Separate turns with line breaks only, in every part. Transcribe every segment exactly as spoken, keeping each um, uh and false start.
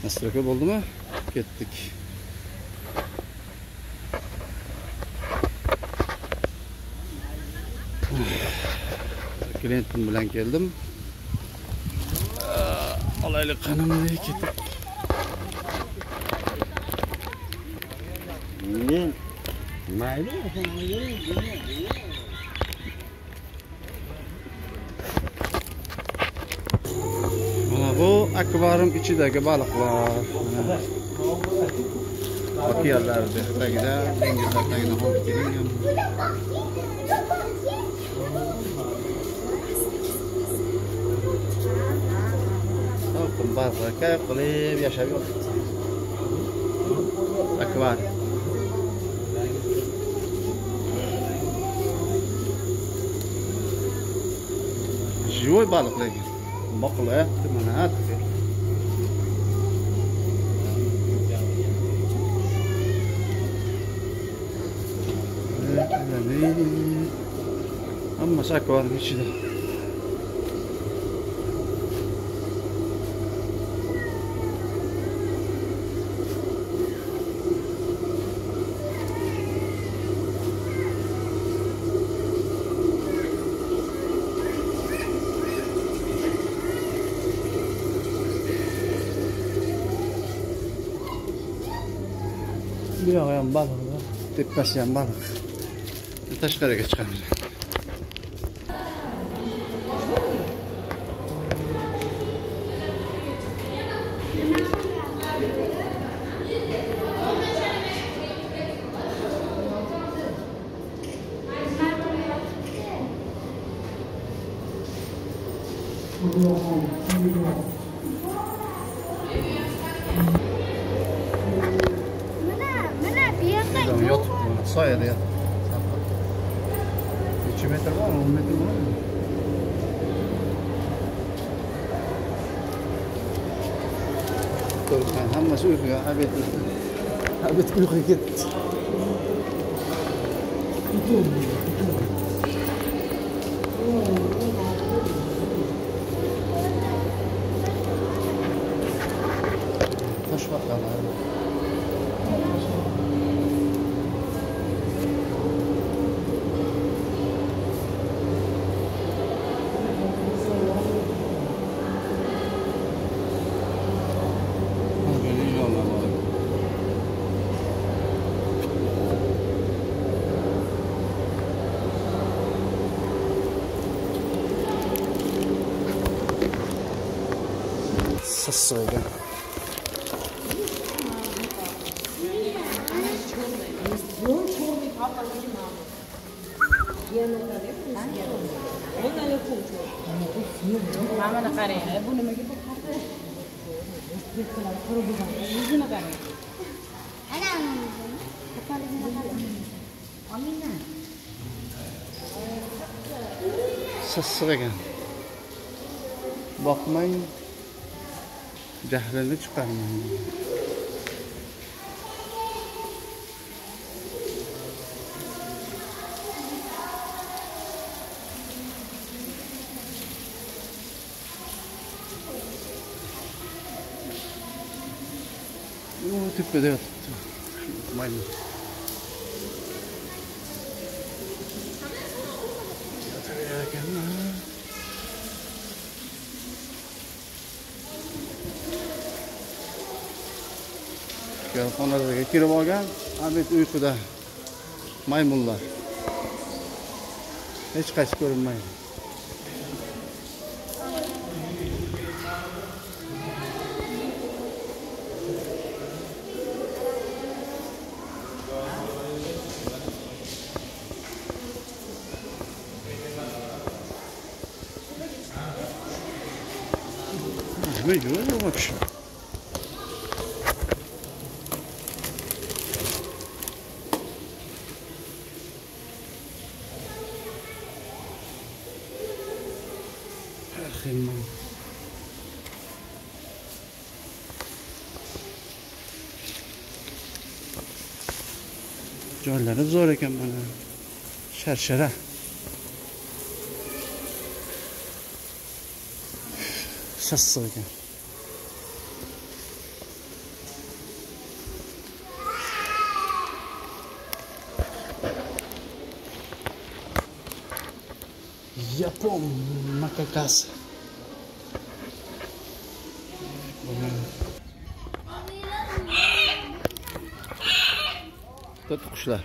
Nastroyka bo'ldimi? Ketdik. Klientim bilan keldim. Olaylik qanimni ketib.
Men mayli,
mana bu akvarium ichidagi baliqlar. Okeanlar tagida, dengizlar tagida olib kelingan. Baliqqa qilib yashab yotibdi. Akvarium. Живой baliq lekin. Boqilyapti mana. Hammasi akvarium ichida. Bu yoq ham baliq, tepasi ham baliq. Tashqariga chiqamiz. Buradan yotib, soyada yotib. uch metr var, on metr var mı? Korkmayın, hammasi uykuya, abet abet uykuya gitti. Hoş bakalım. Sassıga.
Mama nak kare, ibu ni magi pun kare. Ibu nak kare. Ada anu. Kepala ni nak kare. Amina.
Sassıga. Bakmayın. Jahlini chiqarmayman. O tepede yotibdi. Maymun. Xonasiga kirib olgan, Ahmet uyquda maymunlar. Hech qaysi ko'rinmaydi. Nima yo'q вообще? Joylari zo'r ekan mana. Sharshara. Sassiq ekan. Yapon makakasi. To'rt qushlar.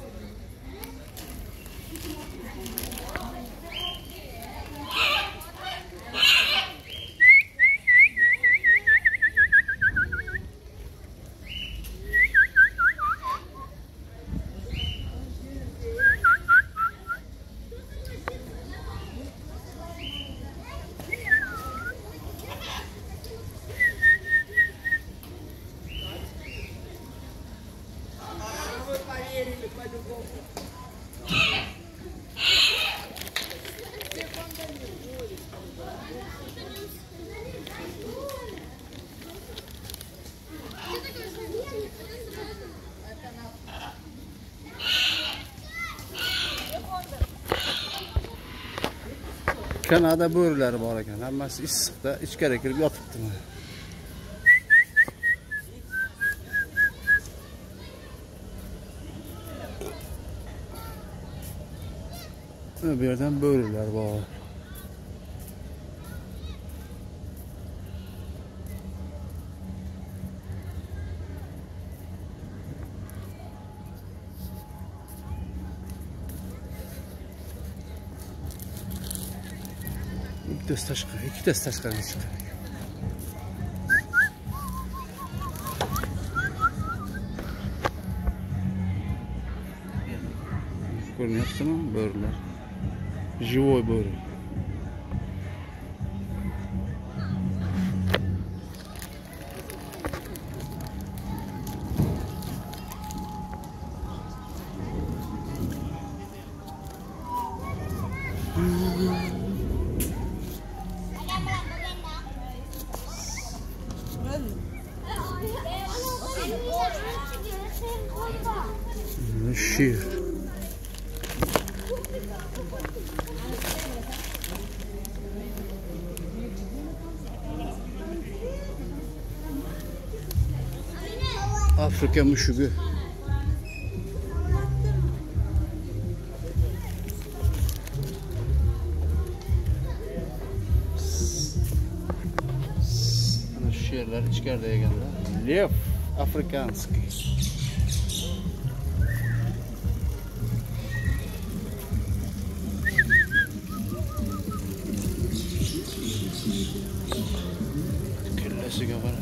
Kanada bo'rilari bor ekan. Hammasi issiqda ichkariga kirib yotibdi. Bu yerdan bo'rilar bor. Ikkitasi tashqari, ikkitasi tashqariga chiqdi. Ko'ryapsizmi? Bo'rilar. Живой bo'ri. Şir. Afrika mushugi. Ana sherlar ichkarida ekanlar. Lev afrikanskiy. Kellasiga qara.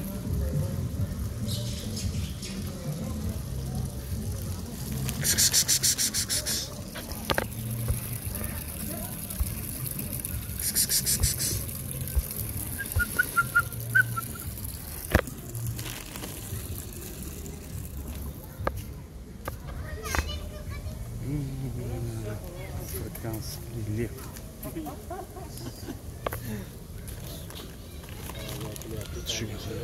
Afrikanski lev. Tushiga qara.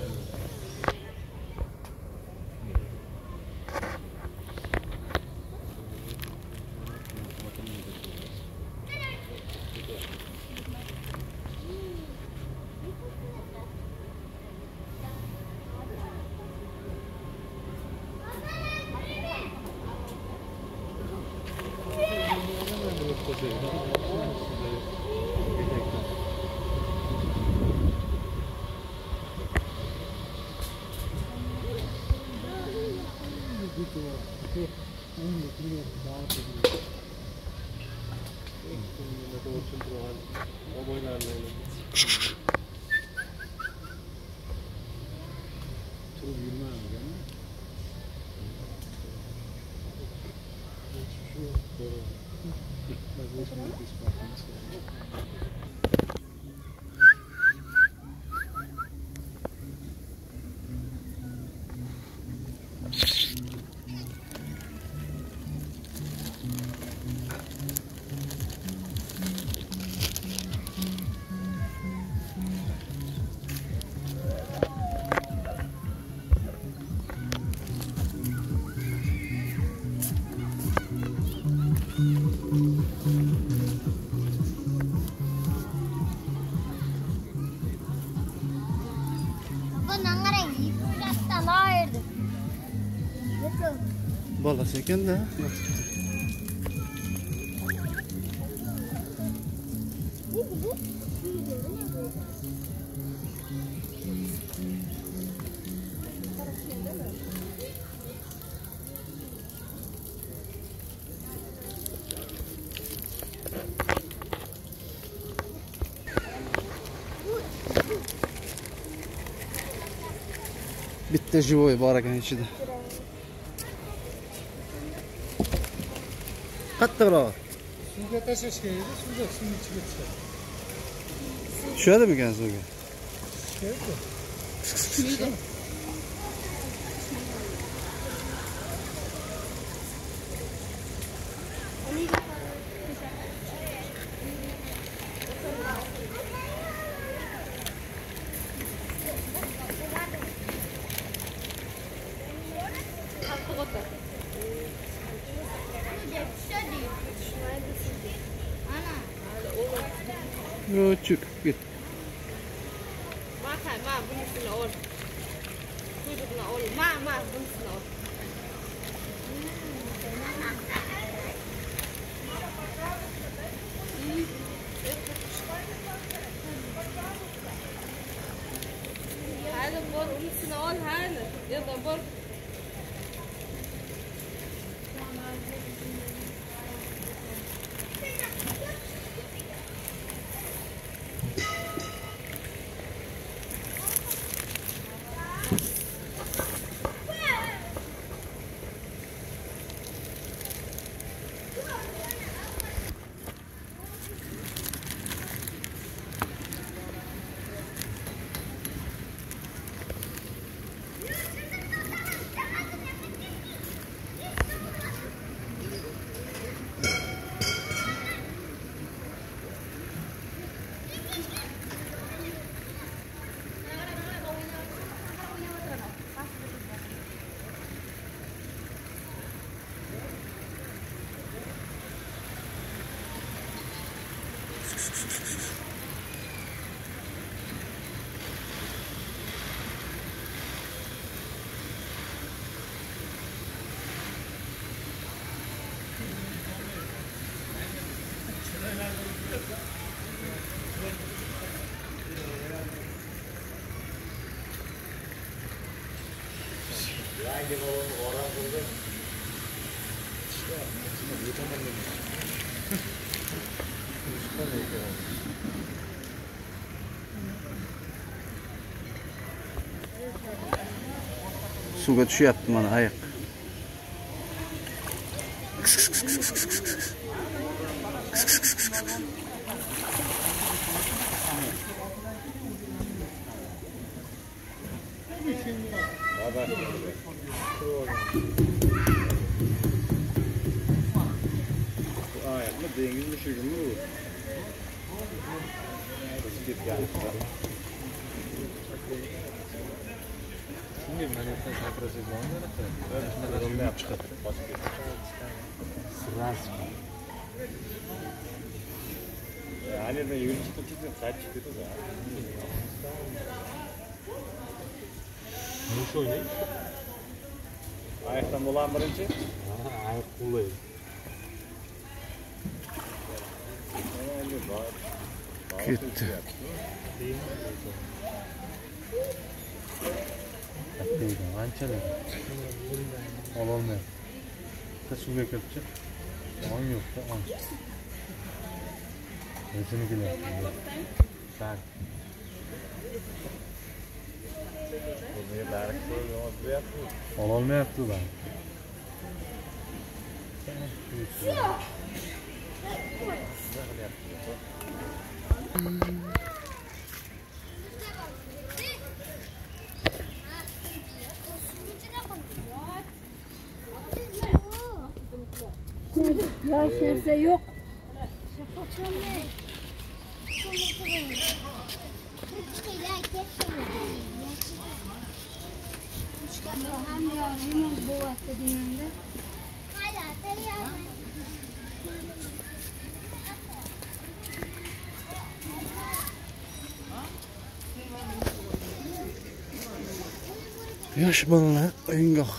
Bolasi ekan-da. Bitta живой bor ekan ichida. Qattiqroq.
Suvga tashlash kerak edi, suvga suvni ichiga tushadi.
Tushadimi ekan suvga?
Tushadi.
Yo, çık git.
Ma khải ma bunisini ol. Quyruqni ol. Ma ma bunisini ol. Hadi bor bunisini ol hadi. Ya da bor.
Suvga tushyapti mana ayiq.
Ayakla dengiz düşürgü mü bu?
Shunga manatdan chaqirasiz bo'ladi. Shunaqa olib chiqadi. Sirasi.
Yani ben yürüyüş tutuştum, saç çıktı da.
Muş oynayın.
Ayaktan dolan birinci.
Ha, ayak qo'llaydi.
Ketdi.
Deydi, qanchalik? Ololmayapti. Suvga kiribchi. On yo'q-da, on. O'zini kelyapti. Sar. Ololmayapti ular.
Yosh narsa yo'q.
Yosh bolalar o'yingoh.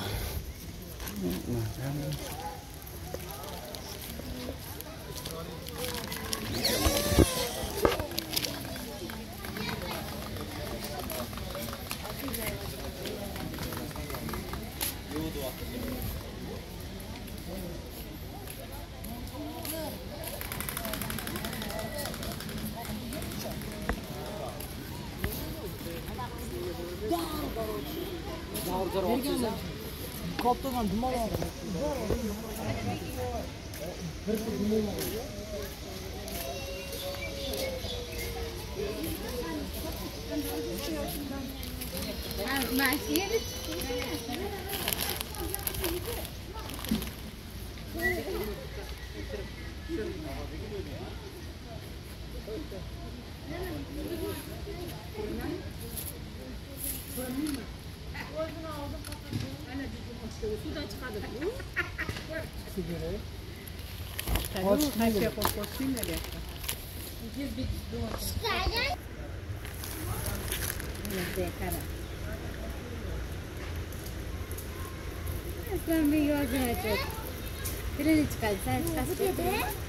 Aslan bir yolcuna çok. Birini çıkar, sen çıkarsın.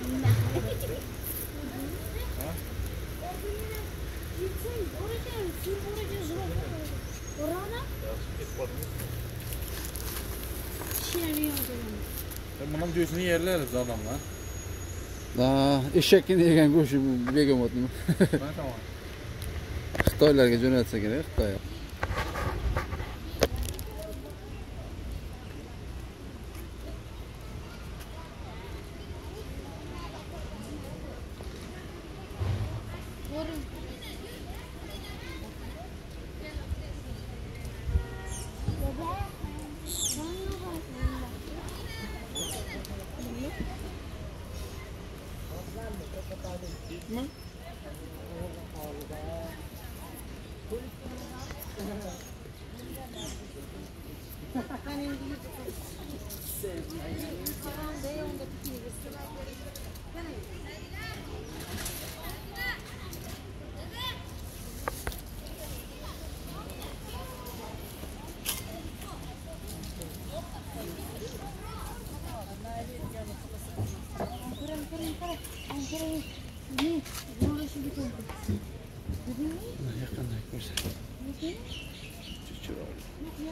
Bunun göğsünü yerleriz adamlar.
Da eşekini yegan go'sht begemotmi.
Ben tamam.
Xitoylarga jo'natsa kerak, Xitoy. Yaqindan ko'rsat. Chiroyli.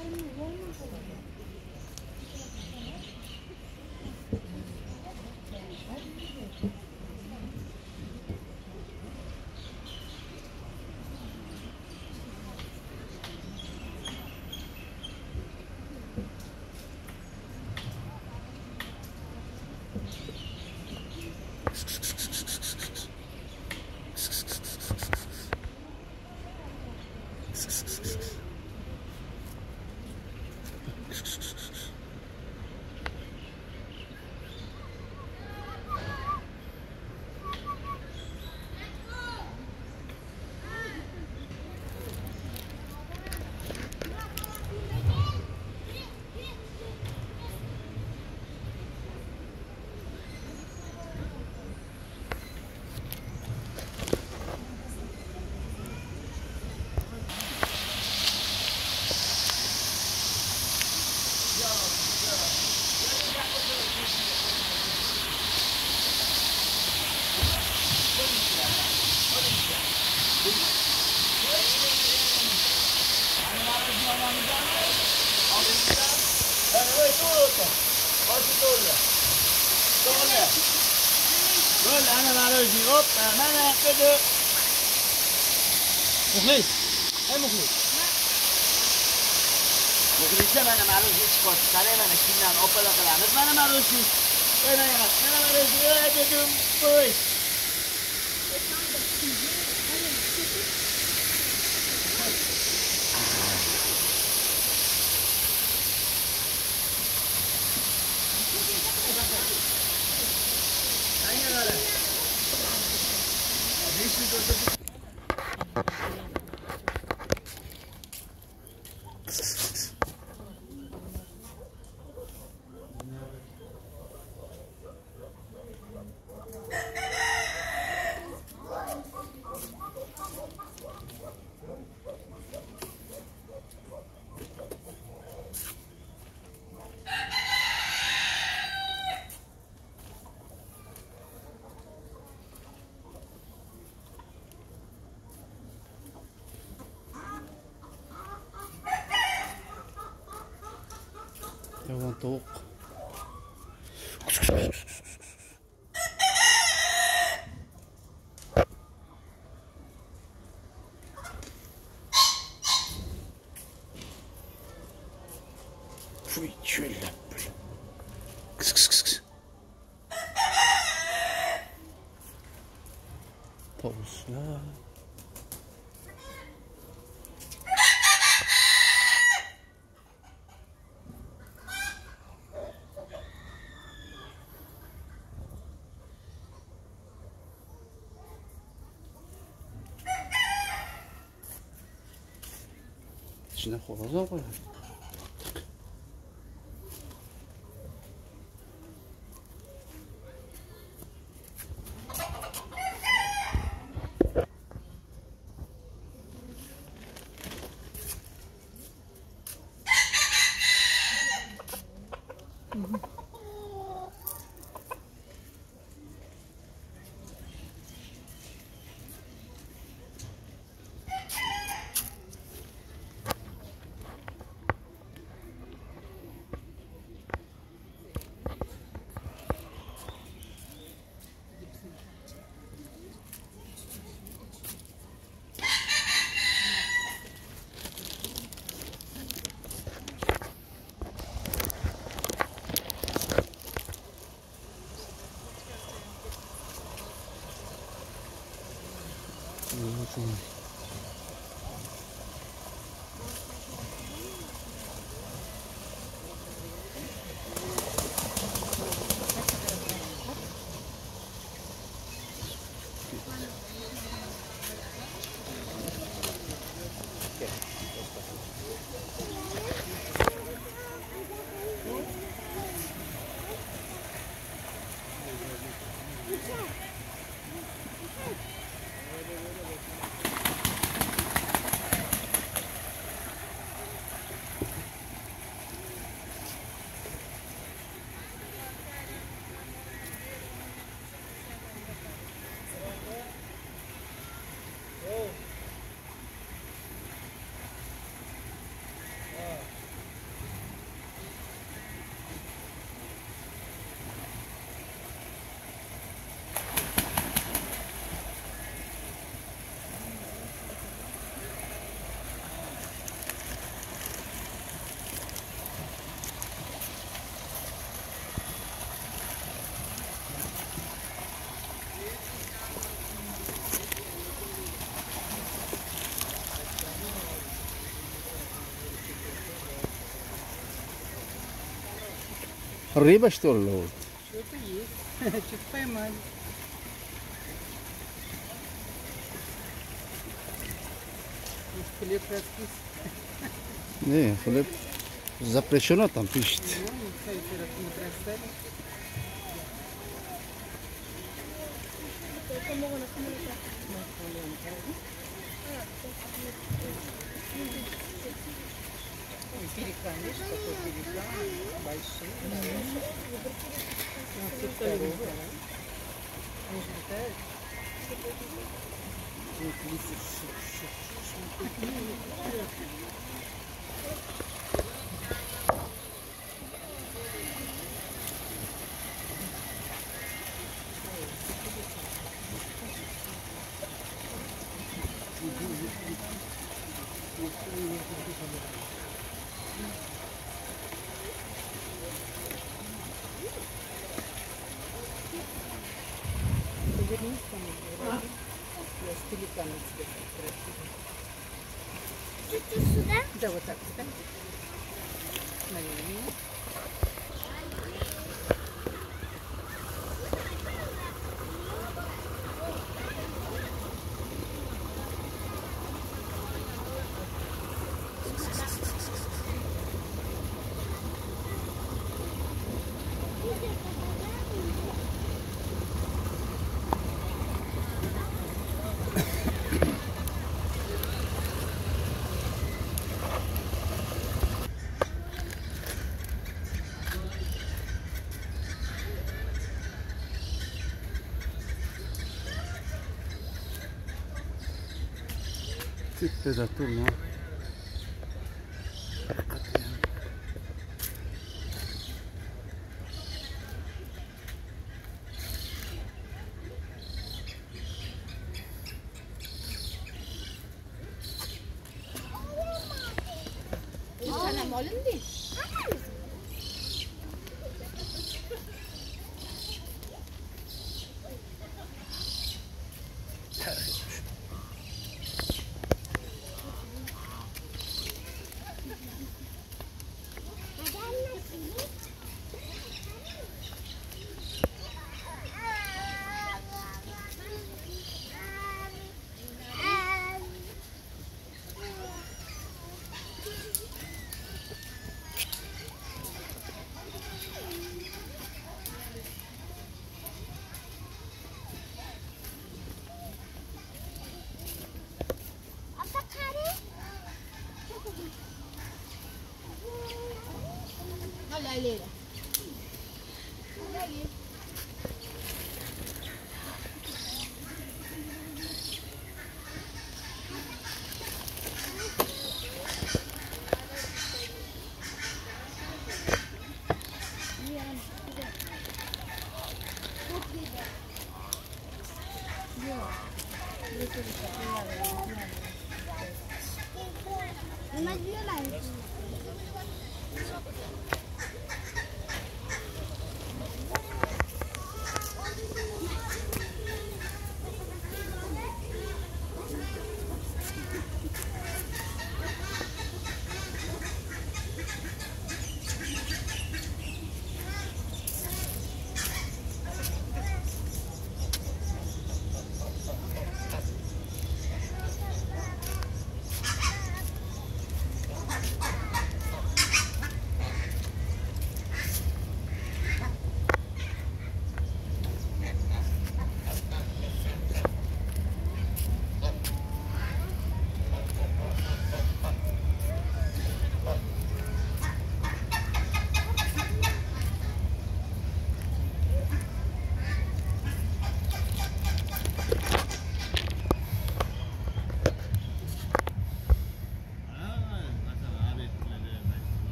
Böyle ana narojni hop mana dedi. Muhlis. Hey muhlis. Muhlisda mana narojni chiqib qarang mana kimdan opala qilamiz mana narojni. Mana emas mana narojni dedim qo'y. Yavan tovuq.
Fuy çöllep böyle. Kıs kıs kıs kıs. Tavuslar. İçine horoza koyar. Arriba что ли?
Что-то есть. Что-то поймали. Может, хлеб раскис.
Не, хлеб запрещено там пишет.
Ну, кстати, раз мы бросали. Ой, пеликан, видишь, какой пеликан. Большой. Ну, тут второй. Они же летают. Вот лисик. Повернись ко мне. Я с пеликаном тебе красиво.
Чуть-чуть сюда.
Да, вот так встань. Наверное.
Temperaturno.
Sana molun değil.
Aileydi.